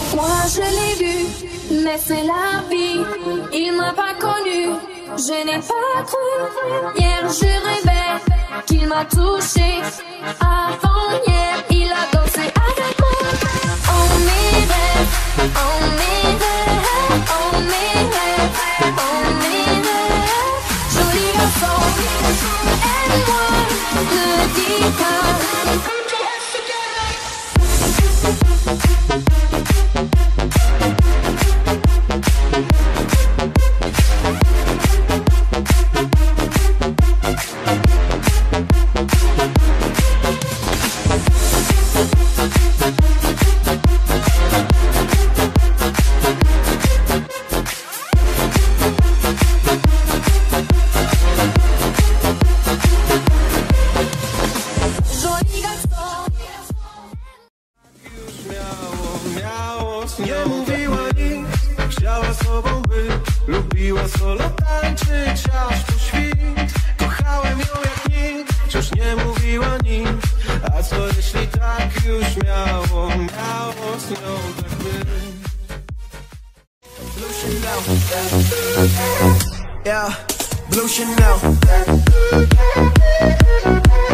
Moi je l'ai vu, mais c'est la vie. Il m'a pas connu, je n'ai pas cru. Hier je rêvais qu'il m'a touché. Avant-hier, il a dansé avec moi. On est rêve, on est rêve, on est rêve, on est rêve. Joli garçon, aide-moi, ne dis pas. Nie mówiła nic, chciała sobą być. Lubiła solo tańczyć aż po świt. Kochałem ją jak nikt, wciąż nie mówiła nic. A co jeśli tak już miało z nią tak być? Blue Chanel, yeah, Blue Chanel.